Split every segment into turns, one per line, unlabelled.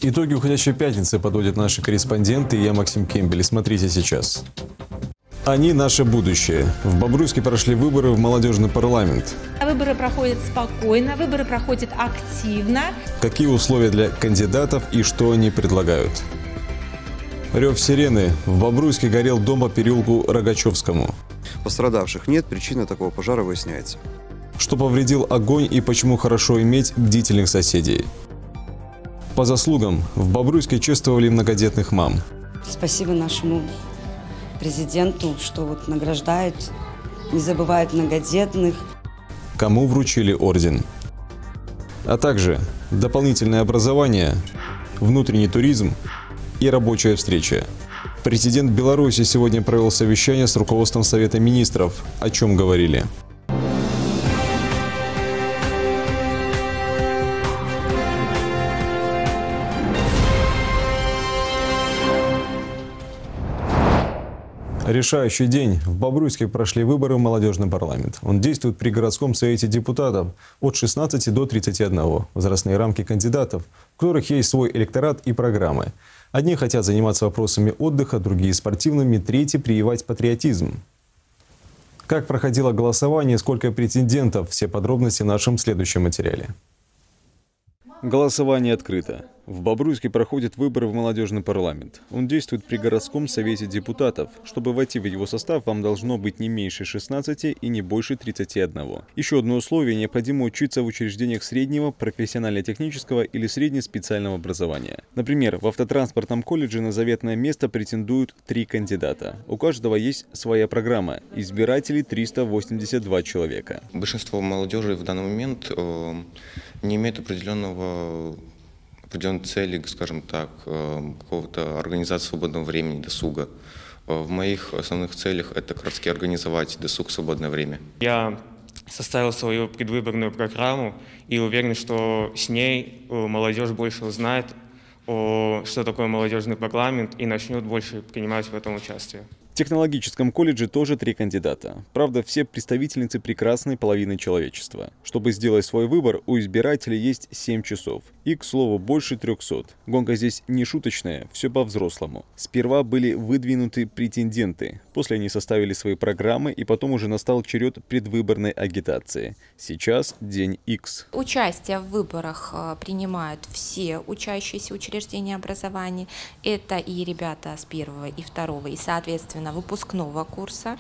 Итоги уходящей пятницы подводят наши корреспонденты, и я, Максим Кембель. Смотрите сейчас. Они – наше будущее. В Бобруйске прошли выборы в молодежный парламент.
Выборы проходят спокойно, выборы проходят активно.
Какие условия для кандидатов и что они предлагают? Рев сирены. В Бобруйске горел дом по переулку Рогачевскому.
Пострадавших нет, причина такого пожара выясняется.
Что повредил огонь и почему хорошо иметь бдительных соседей? По заслугам в Бобруйске чествовали многодетных мам.
Спасибо нашему президенту, что награждает, не забывает многодетных.
Кому вручили орден? А также дополнительное образование, внутренний туризм и рабочая встреча. Президент Беларуси сегодня провел совещание с руководством Совета министров. О чем говорили? Решающий день. В Бобруйске прошли выборы в молодежный парламент. Он действует при городском совете депутатов от 16 до 31. Возрастные рамки кандидатов, у которых есть свой электорат и программы. Одни хотят заниматься вопросами отдыха, другие – спортивными, третьи – прививать патриотизм. Как проходило голосование, сколько претендентов – все подробности в нашем следующем материале. Голосование открыто. В Бобруйске проходят выборы в молодежный парламент. Он действует при городском совете депутатов. Чтобы войти в его состав, вам должно быть не меньше 16 и не больше 31. Еще одно условие – необходимо учиться в учреждениях среднего, профессионально-технического или среднеспециального образования. Например, в автотранспортном колледже на заветное место претендуют 3 кандидата. У каждого есть своя программа. Избирателей 382 человека.
Большинство молодежи в данный момент не имеет определенной цели, скажем так, какого-то организации свободного времени, досуга. В моих основных целях это как раз организовать досуг в свободное время.
Я составил свою предвыборную программу и уверен, что с ней молодежь больше узнает, что такое молодежный парламент, и начнет больше принимать в этом участие.
В технологическом колледже тоже 3 кандидата. Правда, все представительницы прекрасной половины человечества. Чтобы сделать свой выбор, у избирателей есть 7 часов. И, к слову, больше 300. Гонка здесь не шуточная, все по-взрослому. Сперва были выдвинуты претенденты. После они составили свои программы, и потом уже настал черед предвыборной агитации. Сейчас день X.
Участие в выборах принимают все учащиеся учреждения образования. Это и ребята с 1 и 2, и, соответственно, выпускного курса.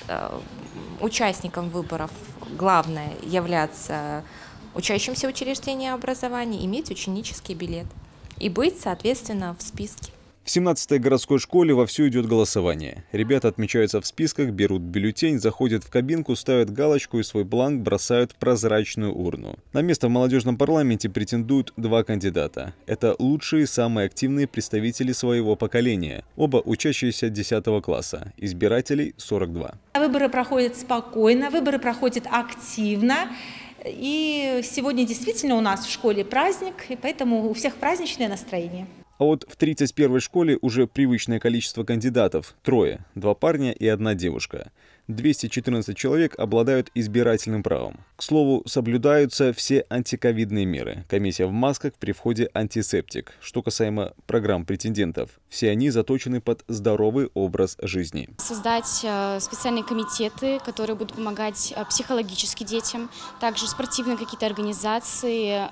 Участникам выборов главное являться учащимся учреждения образования, иметь ученический билет и быть, соответственно, в списке.
В 17-й городской школе вовсю идет голосование. Ребята отмечаются в списках, берут бюллетень, заходят в кабинку, ставят галочку и свой бланк бросают в прозрачную урну. На место в молодежном парламенте претендуют 2 кандидата. Это лучшие, самые активные представители своего поколения. Оба учащиеся 10 класса. Избирателей 42.
Выборы проходят спокойно, выборы проходят активно. И сегодня действительно у нас в школе праздник, и поэтому у всех праздничное настроение.
А вот в 31-й школе уже привычное количество кандидатов – 3, 2 парня и 1 девушка. 214 человек обладают избирательным правом. К слову, соблюдаются все антиковидные меры. Комиссия в масках, при входе антисептик. Что касаемо программ претендентов, все они заточены под здоровый образ жизни.
Создать специальные комитеты, которые будут помогать психологически детям, также спортивные какие-то организации,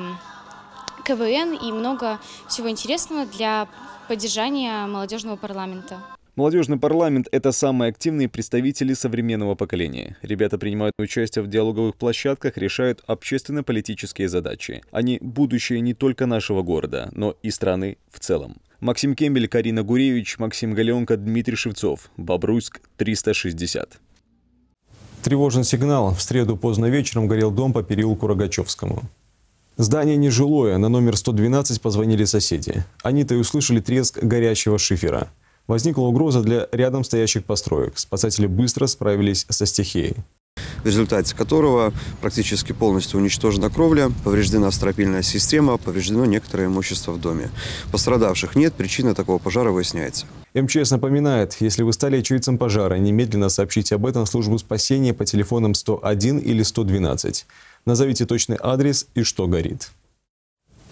КВН и много всего интересного для поддержания молодежного парламента.
Молодежный парламент – это самые активные представители современного поколения. Ребята принимают участие в диалоговых площадках, решают общественно-политические задачи. Они – будущее не только нашего города, но и страны в целом. Максим Кембель, Карина Гуревич, Максим Галенко, Дмитрий Шевцов. Бобруйск, 360. Тревожный сигнал. В среду поздно вечером горел дом по переулку Рогачевскому. Здание нежилое. На номер 112 позвонили соседи. Они-то и услышали треск горящего шифера. Возникла угроза для рядом стоящих построек. Спасатели быстро справились со стихией.
В результате которого практически полностью уничтожена кровля, повреждена стропильная система, повреждено некоторое имущество в доме. Пострадавших нет, причина такого пожара выясняется.
МЧС напоминает, если вы стали очевидцем пожара, немедленно сообщите об этом в службу спасения по телефонам 101 или 112. Назовите точный адрес и что горит.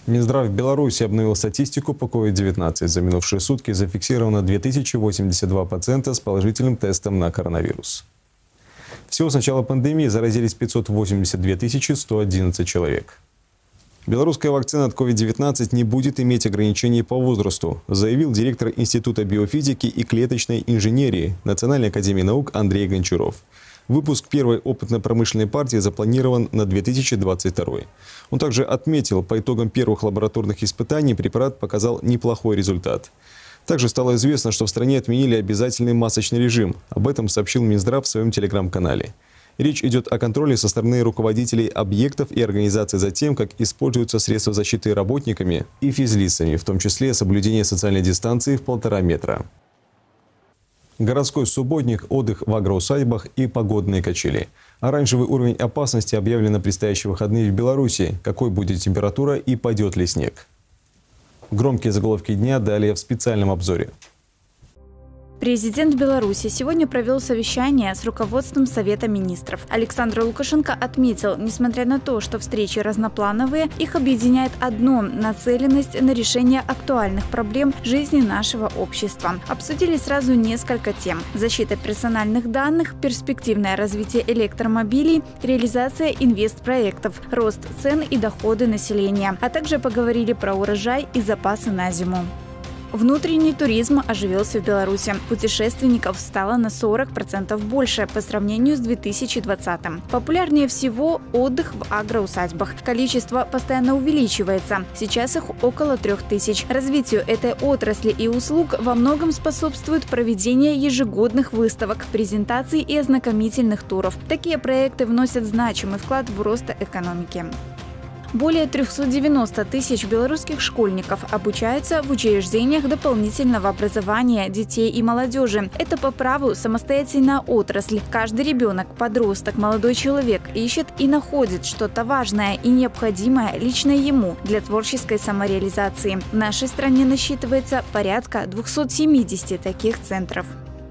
Минздрав Беларуси обновил статистику по COVID-19. За минувшие сутки зафиксировано 2082 пациента с положительным тестом на коронавирус. Всего с начала пандемии заразились 582 111 человек. Белорусская вакцина от COVID-19 не будет иметь ограничений по возрасту, заявил директор Института биофизики и клеточной инженерии Национальной академии наук Андрей Гончаров. Выпуск первой опытно-промышленной партии запланирован на 2022. Он также отметил, по итогам первых лабораторных испытаний препарат показал неплохой результат. Также стало известно, что в стране отменили обязательный масочный режим. Об этом сообщил Минздрав в своем телеграм-канале. Речь идет о контроле со стороны руководителей объектов и организаций за тем, как используются средства защиты работниками и физлицами, в том числе соблюдение социальной дистанции в 1,5 метра. Городской субботник, отдых в агроусадьбах и погодные качели. Оранжевый уровень опасности объявлен на предстоящие выходные в Беларуси. Какой будет температура и пойдет ли снег? Громкие заголовки дня далее в специальном обзоре.
Президент Беларуси сегодня провел совещание с руководством Совета министров. Александр Лукашенко отметил, несмотря на то, что встречи разноплановые, их объединяет одно – нацеленность на решение актуальных проблем жизни нашего общества. Обсудили сразу несколько тем – защита персональных данных, перспективное развитие электромобилей, реализация инвестпроектов, рост цен и доходы населения, а также поговорили про урожай и запасы на зиму. Внутренний туризм оживился в Беларуси. Путешественников стало на 40% больше по сравнению с 2020-м. Популярнее всего отдых в агроусадьбах. Количество постоянно увеличивается. Сейчас их около 3000. Развитию этой отрасли и услуг во многом способствует проведение ежегодных выставок, презентаций и ознакомительных туров. Такие проекты вносят значимый вклад в рост экономики. Более 390 тысяч белорусских школьников обучаются в учреждениях дополнительного образования детей и молодежи. Это по праву самостоятельная отрасль. Каждый ребенок, подросток, молодой человек ищет и находит что-то важное и необходимое лично ему для творческой самореализации. В нашей стране насчитывается порядка 270 таких центров.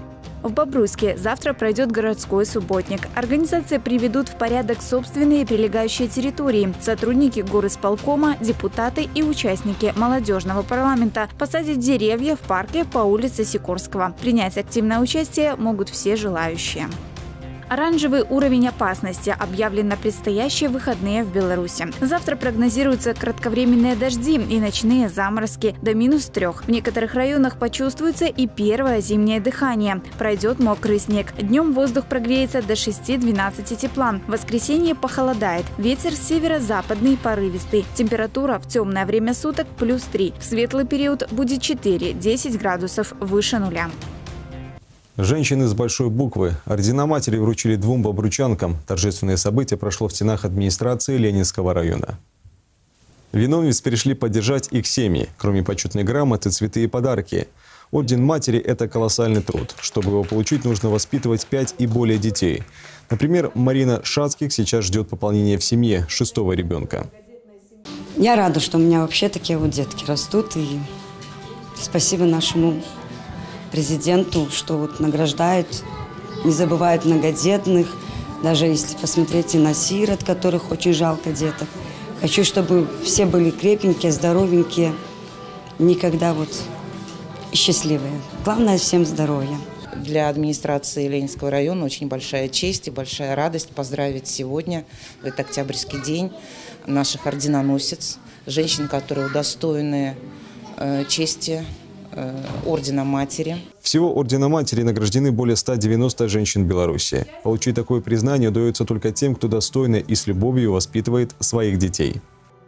В Бобруйске завтра пройдет городской субботник. Организации приведут в порядок собственные прилегающие территории. Сотрудники горисполкома, депутаты и участники молодежного парламента посадят деревья в парке по улице Сикорского. Принять активное участие могут все желающие. Оранжевый уровень опасности объявлен на предстоящие выходные в Беларуси. Завтра прогнозируются кратковременные дожди и ночные заморозки до -3. В некоторых районах почувствуется и первое зимнее дыхание. Пройдет мокрый снег. Днем воздух прогреется до 6-12 тепла. В воскресенье похолодает. Ветер северо-западный порывистый. Температура в темное время суток +3. В светлый период будет 4-10 градусов выше нуля.
Женщины с большой буквы. Ордена матери вручили 2 бобручанкам. Торжественное событие прошло в стенах администрации Ленинского района. Виновниц пришли поддержать их семьи. Кроме почетной грамоты, цветы и подарки. Орден матери – это колоссальный труд. Чтобы его получить, нужно воспитывать 5 и более детей. Например, Марина Шацких сейчас ждет пополнения в семье 6-го ребенка.
Я рада, что у меня вообще такие вот детки растут. И спасибо нашему президенту, что вот награждает, не забывает многодетных, даже если посмотреть и на сирот, которых очень жалко деток. Хочу, чтобы все были крепенькие, здоровенькие, никогда вот счастливые. Главное, всем здоровья.
Для администрации Ленинского района очень большая честь и большая радость поздравить сегодня, в этот октябрьский день, наших орденоносец, женщин, которые удостоены чести Ордена Матери.
Всего Ордена Матери награждены более 190 женщин Беларуси. Получить такое признание удается только тем, кто достойно и с любовью воспитывает своих детей.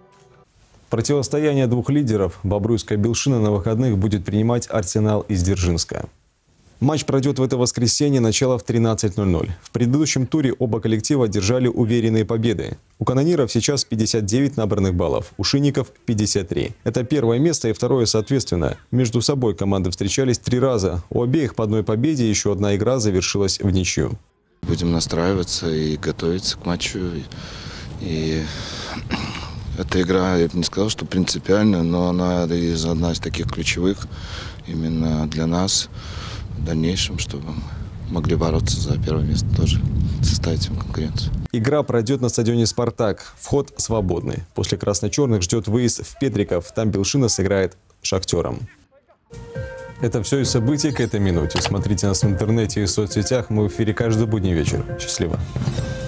Противостояние 2 лидеров Бобруйская Белшина на выходных будет принимать Арсенал из Дзержинска. Матч пройдет в это воскресенье, начало в 13:00. В предыдущем туре оба коллектива одержали уверенные победы. У канониров сейчас 59 набранных баллов, у шинников 53. Это первое место и второе соответственно. Между собой команды встречались 3 раза. У обеих по одной победе, еще одна игра завершилась в ничью.
Будем настраиваться и готовиться к матчу. И эта игра, я бы не сказал, что принципиальная, но она одна из таких ключевых именно для нас в дальнейшем, чтобы могли бороться за первое место тоже, составить им конкуренцию.
Игра пройдет на стадионе «Спартак». Вход свободный. После красно-черных ждет выезд в Петриков. Там Белшина сыграет с «Шахтером». Это все из событий к этой минуте. Смотрите нас в интернете и в соцсетях. Мы в эфире каждый будний вечер. Счастливо.